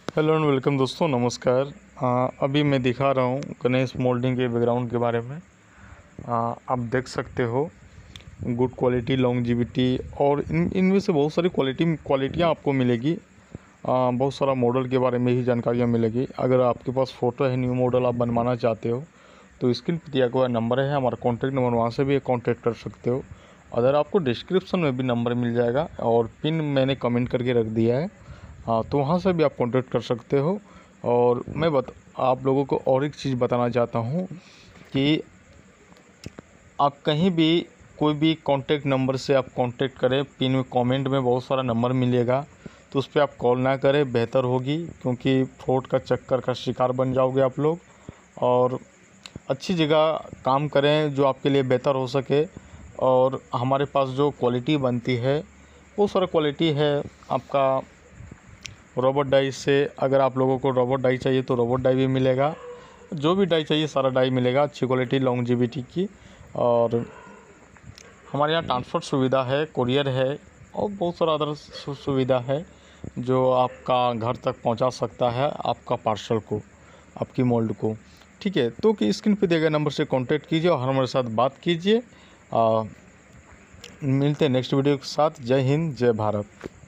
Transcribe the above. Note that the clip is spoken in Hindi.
हेलो एंड वेलकम दोस्तों, नमस्कार। अभी मैं दिखा रहा हूँ गणेश मोल्डिंग के बैकग्राउंड के बारे में। आप देख सकते हो गुड क्वालिटी, लॉन्जिविटी और इनमें से बहुत सारी क्वालिटियाँ आपको मिलेगी। बहुत सारा मॉडल के बारे में ही जानकारियाँ मिलेगी। अगर आपके पास फ़ोटो है, न्यू मॉडल आप बनवाना चाहते हो तो स्क्रीन पर दिया हुआ नंबर है हमारा कॉन्टैक्ट नंबर, वहाँ से भी कॉन्टैक्ट कर सकते हो। अदर आपको डिस्क्रिप्शन में भी नंबर मिल जाएगा और पिन मैंने कमेंट करके रख दिया है। हाँ, तो वहाँ से भी आप कॉन्टैक्ट कर सकते हो। और मैं आप लोगों को और एक चीज़ बताना चाहता हूँ कि आप कहीं भी कोई भी कॉन्टैक्ट नंबर से आप कॉन्टैक्ट करें, पिन में कमेंट में बहुत सारा नंबर मिलेगा, तो उस पर आप कॉल ना करें, बेहतर होगी, क्योंकि फ्रॉड का चक्कर का शिकार बन जाओगे आप लोग। और अच्छी जगह काम करें जो आपके लिए बेहतर हो सके। और हमारे पास जो क्वालिटी बनती है वो सारा क्वालिटी है आपका रोबोट डाई से। अगर आप लोगों को रोबोट डाई चाहिए तो रोबोट डाई भी मिलेगा, जो भी डाई चाहिए सारा डाई मिलेगा, अच्छी क्वालिटी, लॉन्जिविटी की। और हमारे यहाँ ट्रांसपोर्ट सुविधा है, कुरियर है और बहुत सारा अदर सुविधा है जो आपका घर तक पहुंचा सकता है आपका पार्सल को, आपकी मोल्ड को। ठीक है, तो कि स्क्रीन पे दिए गए नंबर से कांटेक्ट कीजिए और हमारे साथ बात कीजिए। मिलते हैं नेक्स्ट वीडियो के साथ। जय हिंद, जय भारत।